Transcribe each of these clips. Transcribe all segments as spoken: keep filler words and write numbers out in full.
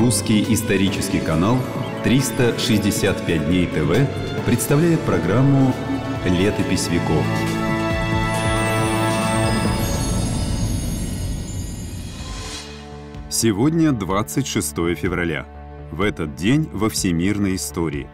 Русский исторический канал триста шестьдесят пять дней ТВ представляет программу «Летопись веков». Сегодня двадцать шестое февраля. В этот день во всемирной истории.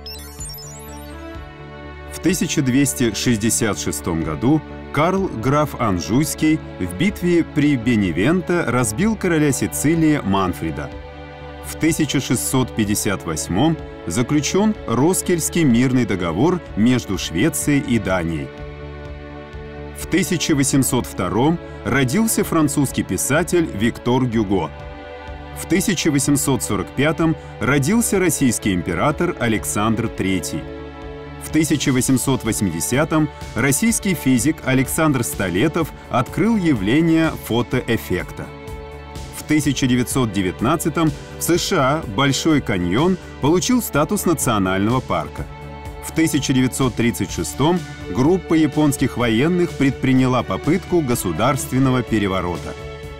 В тысяча двести шестьдесят шестом году Карл граф Анжуйский в битве при Беневенто разбил короля Сицилии Манфреда. В тысяча шестьсот пятьдесят восьмом заключен Роскельский мирный договор между Швецией и Данией. В тысяча восемьсот втором родился французский писатель Виктор Гюго. В тысяча восемьсот сорок пятом родился российский император Александр третий. В тысяча восемьсот восьмидесятом российский физик Александр Столетов открыл явление фотоэффекта. В тысяча девятьсот девятнадцатом в США Большой каньон получил статус национального парка. В тысяча девятьсот тридцать шестом группа японских военных предприняла попытку государственного переворота.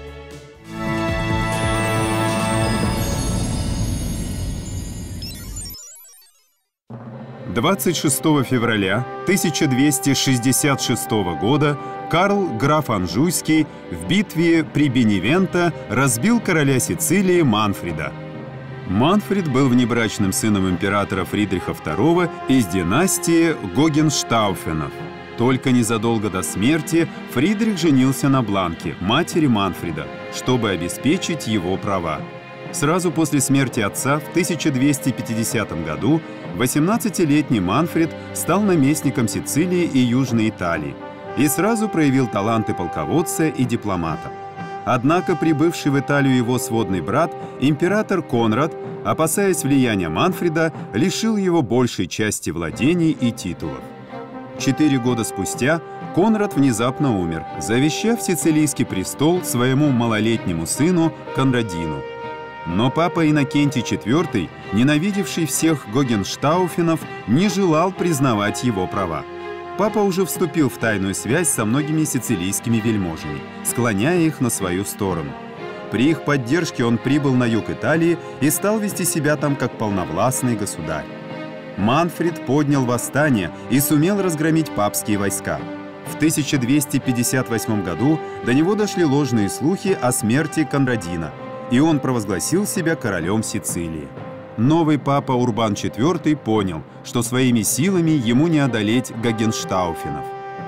двадцать шестого февраля тысяча двести шестьдесят шестого года Карл граф Анжуйский в битве при Беневенто разбил короля Сицилии Манфреда. Манфред был внебрачным сыном императора Фридриха второго из династии Гогенштауфенов. Только незадолго до смерти Фридрих женился на Бланке, матери Манфреда, чтобы обеспечить его права. Сразу после смерти отца в тысяча двести пятидесятом году восемнадцатилетний Манфред стал наместником Сицилии и Южной Италии и сразу проявил таланты полководца и дипломата. Однако прибывший в Италию его сводный брат, император Конрад, опасаясь влияния Манфреда, лишил его большей части владений и титулов. Четыре года спустя Конрад внезапно умер, завещав сицилийский престол своему малолетнему сыну Конрадину. Но папа Иннокентий четвёртый, ненавидевший всех Гогенштауфенов, не желал признавать его права. Папа уже вступил в тайную связь со многими сицилийскими вельможами, склоняя их на свою сторону. При их поддержке он прибыл на юг Италии и стал вести себя там как полновластный государь. Манфред поднял восстание и сумел разгромить папские войска. В тысяча двести пятьдесят восьмом году до него дошли ложные слухи о смерти Конрадина, и он провозгласил себя королем Сицилии. Новый папа Урбан четвёртый понял, что своими силами ему не одолеть Гогенштауфенов.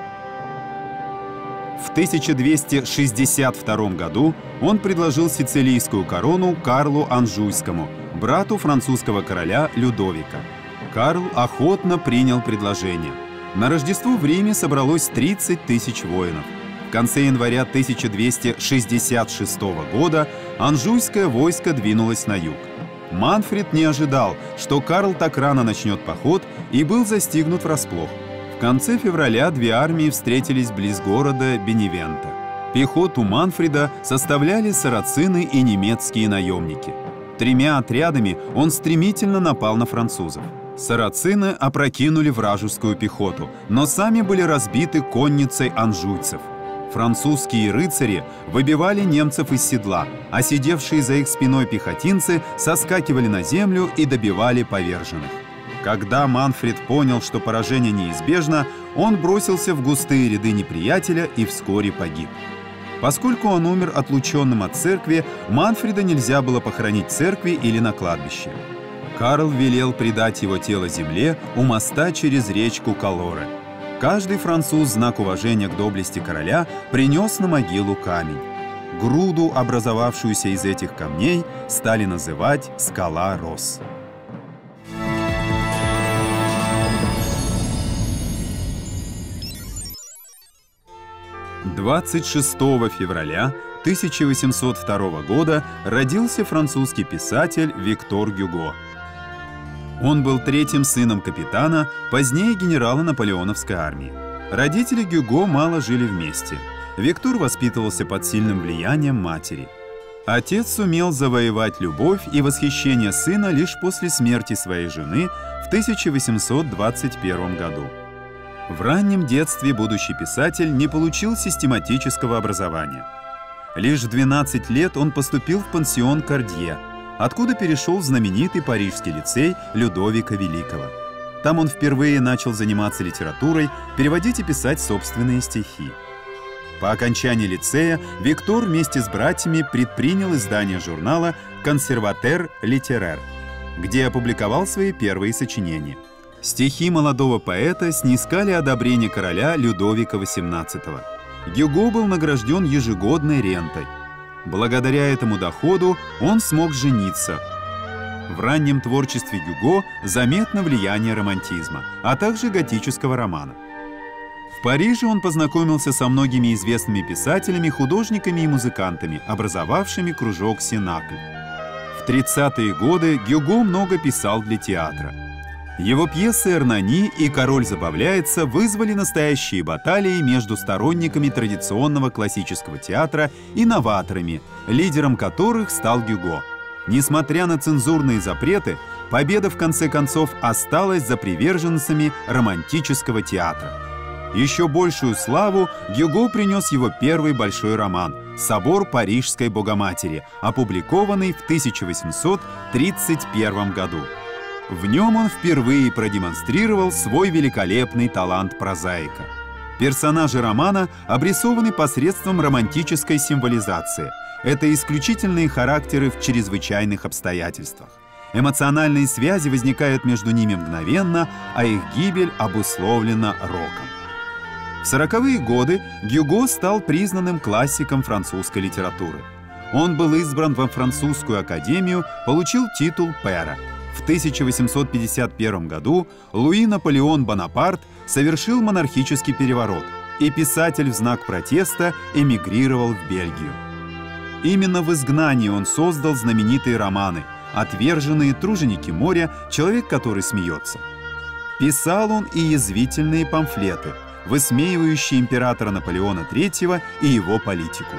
В тысяча двести шестьдесят втором году он предложил сицилийскую корону Карлу Анжуйскому, брату французского короля Людовика. Карл охотно принял предложение. На Рождество в Риме собралось тридцать тысяч воинов. В конце января тысяча двести шестьдесят шестого года анжуйское войско двинулось на юг. Манфред не ожидал, что Карл так рано начнет поход, и был застигнут врасплох. В конце февраля две армии встретились близ города Беневенто. Пехоту Манфреда составляли сарацины и немецкие наемники. Тремя отрядами он стремительно напал на французов. Сарацины опрокинули вражескую пехоту, но сами были разбиты конницей анжуйцев. Французские рыцари выбивали немцев из седла, а сидевшие за их спиной пехотинцы соскакивали на землю и добивали поверженных. Когда Манфред понял, что поражение неизбежно, он бросился в густые ряды неприятеля и вскоре погиб. Поскольку он умер отлученным от церкви, Манфреда нельзя было похоронить в церкви или на кладбище. Карл велел предать его тело земле у моста через речку Калоре. Каждый француз в знак уважения к доблести короля принес на могилу камень. Груду, образовавшуюся из этих камней, стали называть «Скала Рос». двадцать шестого февраля тысяча восемьсот второго года родился французский писатель Виктор Гюго. Он был третьим сыном капитана, позднее генерала наполеоновской армии. Родители Гюго мало жили вместе. Виктор воспитывался под сильным влиянием матери. Отец сумел завоевать любовь и восхищение сына лишь после смерти своей жены в тысяча восемьсот двадцать первом году. В раннем детстве будущий писатель не получил систематического образования. Лишь в двенадцать лет он поступил в пансион Кордье. откуда перешел в знаменитый парижский лицей Людовика Великого. Там он впервые начал заниматься литературой, переводить и писать собственные стихи. По окончании лицея Виктор вместе с братьями предпринял издание журнала «Консерватер литерер», где опубликовал свои первые сочинения. Стихи молодого поэта снискали одобрение короля Людовика восемнадцатого. Гюго был награжден ежегодной рентой. Благодаря этому доходу он смог жениться. В раннем творчестве Гюго заметно влияние романтизма, а также готического романа. В Париже он познакомился со многими известными писателями, художниками и музыкантами, образовавшими кружок «Синакль». В тридцатые годы Гюго много писал для театра. Его пьесы «Эрнани» и «Король забавляется» вызвали настоящие баталии между сторонниками традиционного классического театра и новаторами, лидером которых стал Гюго. Несмотря на цензурные запреты, победа в конце концов осталась за приверженцами романтического театра. Еще большую славу Гюго принес его первый большой роман «Собор Парижской Богоматери», опубликованный в тысяча восемьсот тридцать первом году. В нем он впервые продемонстрировал свой великолепный талант прозаика. Персонажи романа обрисованы посредством романтической символизации. Это исключительные характеры в чрезвычайных обстоятельствах. Эмоциональные связи возникают между ними мгновенно, а их гибель обусловлена роком. В сороковые годы Гюго стал признанным классиком французской литературы. Он был избран во французскую академию, получил титул пэра. В тысяча восемьсот пятьдесят первом году Луи Наполеон Бонапарт совершил монархический переворот, и писатель в знак протеста эмигрировал в Бельгию. Именно в изгнании он создал знаменитые романы «Отверженные», «Труженики моря», «Человек, который смеется». Писал он и язвительные памфлеты, высмеивающие императора Наполеона третьего и его политику.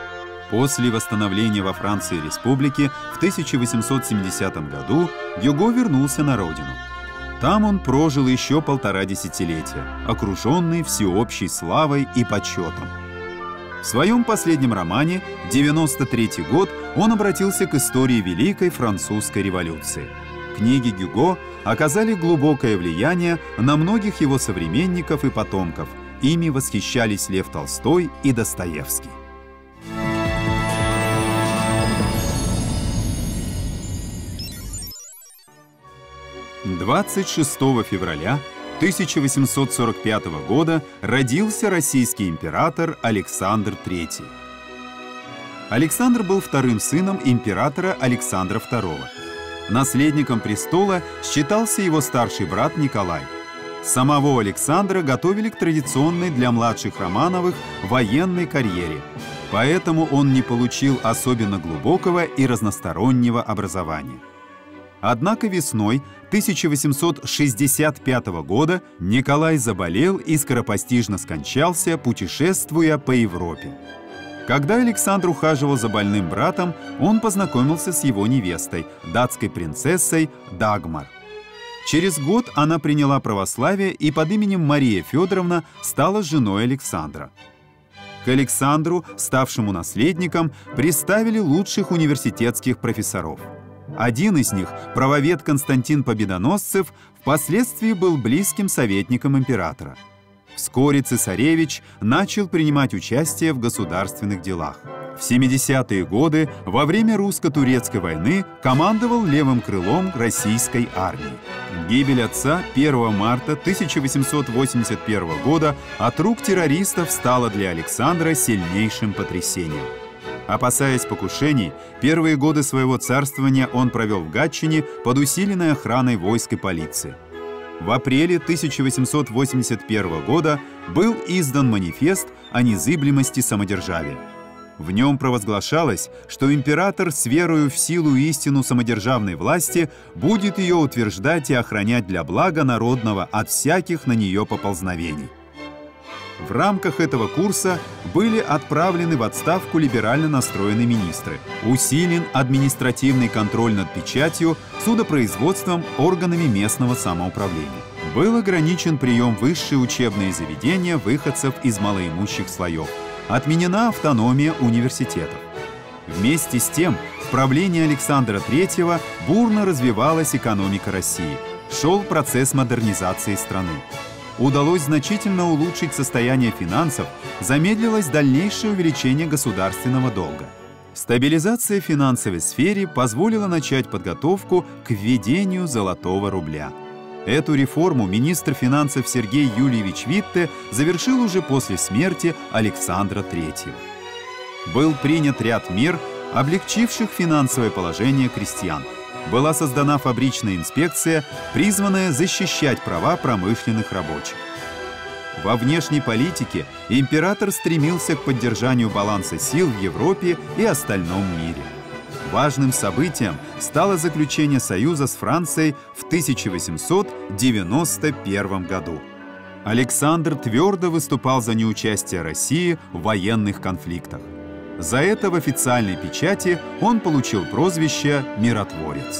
После восстановления во Франции республики в тысяча восемьсот семидесятом году Гюго вернулся на родину. Там он прожил еще полтора десятилетия, окруженный всеобщей славой и почетом. В своем последнем романе «девяносто третий год» он обратился к истории Великой Французской революции. Книги Гюго оказали глубокое влияние на многих его современников и потомков. Ими восхищались Лев Толстой и Достоевский. двадцать шестого февраля тысяча восемьсот сорок пятого года родился российский император Александр третий. Александр был вторым сыном императора Александра второго. Наследником престола считался его старший брат Николай. Самого Александра готовили к традиционной для младших Романовых военной карьере, поэтому он не получил особенно глубокого и разностороннего образования. Однако весной тысяча восемьсот шестьдесят пятого года Николай заболел и скоропостижно скончался, путешествуя по Европе. Когда Александр ухаживал за больным братом, он познакомился с его невестой, датской принцессой Дагмар. Через год она приняла православие и под именем Мария Федоровна стала женой Александра. К Александру, ставшему наследником, приставили лучших университетских профессоров. Один из них, правовед Константин Победоносцев, впоследствии был близким советником императора. Вскоре цесаревич начал принимать участие в государственных делах. В семидесятые годы, во время русско-турецкой войны, командовал левым крылом российской армии. Гибель отца первого марта тысяча восемьсот восемьдесят первого года от рук террористов стала для Александра сильнейшим потрясением. Опасаясь покушений, первые годы своего царствования он провел в Гатчине под усиленной охраной войск и полиции. В апреле тысяча восемьсот восемьдесят первого года был издан манифест о незыблемости самодержавия. В нем провозглашалось, что император с верою в силу и истину самодержавной власти будет ее утверждать и охранять для блага народного от всяких на нее поползновений. В рамках этого курса были отправлены в отставку либерально настроенные министры, усилен административный контроль над печатью, судопроизводством, органами местного самоуправления. Был ограничен прием в высшие учебные заведения выходцев из малоимущих слоев. Отменена автономия университетов. Вместе с тем, в правлении Александра третьего бурно развивалась экономика России. Шел процесс модернизации страны. Удалось значительно улучшить состояние финансов, замедлилось дальнейшее увеличение государственного долга. Стабилизация в финансовой сфере позволила начать подготовку к введению золотого рубля. Эту реформу министр финансов Сергей Юльевич Витте завершил уже после смерти Александра третьего. Был принят ряд мер, облегчивших финансовое положение крестьян. Была создана фабричная инспекция, призванная защищать права промышленных рабочих. Во внешней политике император стремился к поддержанию баланса сил в Европе и остальном мире. Важным событием стало заключение союза с Францией в тысяча восемьсот девяносто первом году. Александр твердо выступал за неучастие России в военных конфликтах. За это в официальной печати он получил прозвище «Миротворец».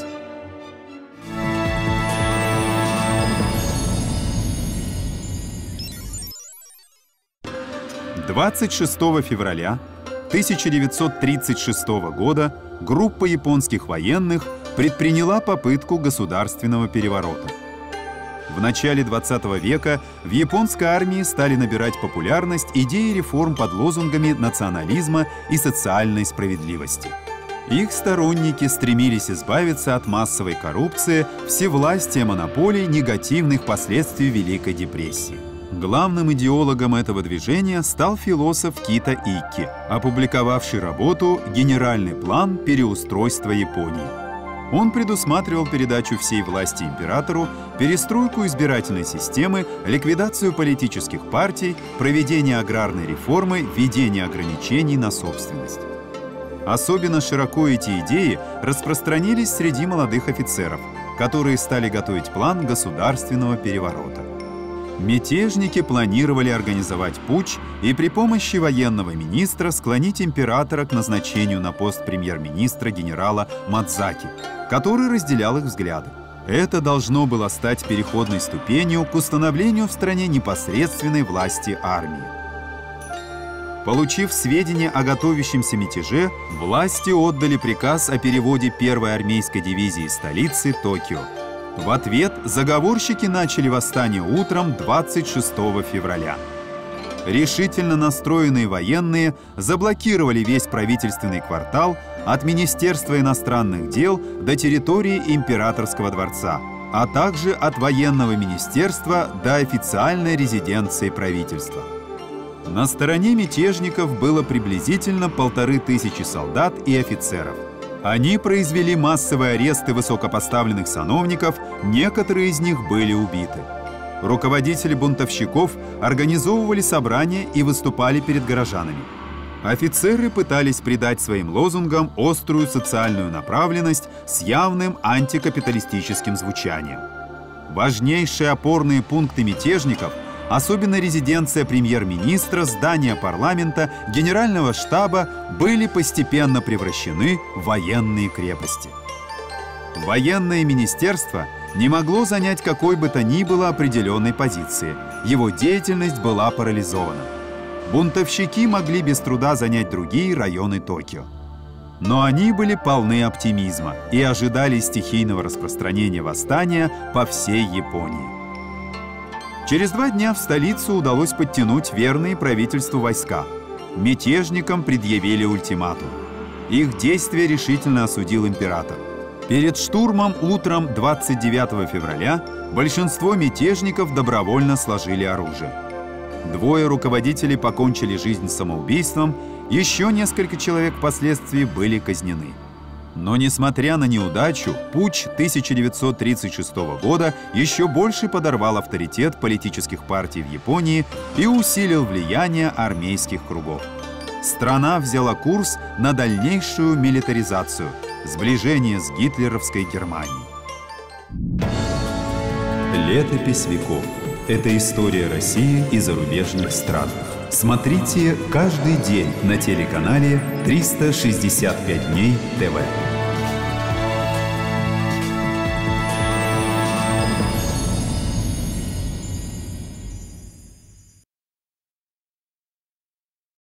двадцать шестого февраля тысяча девятьсот тридцать шестого года группа японских военных предприняла попытку государственного переворота. В начале двадцатого века в японской армии стали набирать популярность идеи реформ под лозунгами национализма и социальной справедливости. Их сторонники стремились избавиться от массовой коррупции, всевластия, монополий, негативных последствий Великой депрессии. Главным идеологом этого движения стал философ Кита Икки, опубликовавший работу «Генеральный план переустройства Японии». Он предусматривал передачу всей власти императору, перестройку избирательной системы, ликвидацию политических партий, проведение аграрной реформы, введение ограничений на собственность. Особенно широко эти идеи распространились среди молодых офицеров, которые стали готовить план государственного переворота. Мятежники планировали организовать путч и при помощи военного министра склонить императора к назначению на пост премьер-министра генерала Мадзаки, который разделял их взгляды. Это должно было стать переходной ступенью к установлению в стране непосредственной власти армии. Получив сведения о готовящемся мятеже, власти отдали приказ о переводе первой армейской дивизии из столицы Токио. В ответ заговорщики начали восстание утром двадцать шестого февраля. Решительно настроенные военные заблокировали весь правительственный квартал от Министерства иностранных дел до территории Императорского дворца, а также от военного министерства до официальной резиденции правительства. На стороне мятежников было приблизительно полторы тысячи солдат и офицеров. Они произвели массовые аресты высокопоставленных сановников, некоторые из них были убиты. Руководители бунтовщиков организовывали собрания и выступали перед горожанами. Офицеры пытались придать своим лозунгам острую социальную направленность с явным антикапиталистическим звучанием. Важнейшие опорные пункты мятежников, особенно резиденция премьер-министра, здание парламента, генерального штаба, были постепенно превращены в военные крепости. Военное министерство не могло занять какой бы то ни было определенной позиции. Его деятельность была парализована. Бунтовщики могли без труда занять другие районы Токио. Но они были полны оптимизма и ожидали стихийного распространения восстания по всей Японии. Через два дня в столицу удалось подтянуть верные правительству войска. Мятежникам предъявили ультиматум. Их действия решительно осудил император. Перед штурмом утром двадцать девятого февраля большинство мятежников добровольно сложили оружие. Двое руководителей покончили жизнь самоубийством, еще несколько человек впоследствии были казнены. Но, несмотря на неудачу, путч тысяча девятьсот тридцать шестого года еще больше подорвал авторитет политических партий в Японии и усилил влияние армейских кругов. Страна взяла курс на дальнейшую милитаризацию, сближение с гитлеровской Германией. Летопись веков. Это история России и зарубежных стран. Смотрите каждый день на телеканале триста шестьдесят пять дней ТВ.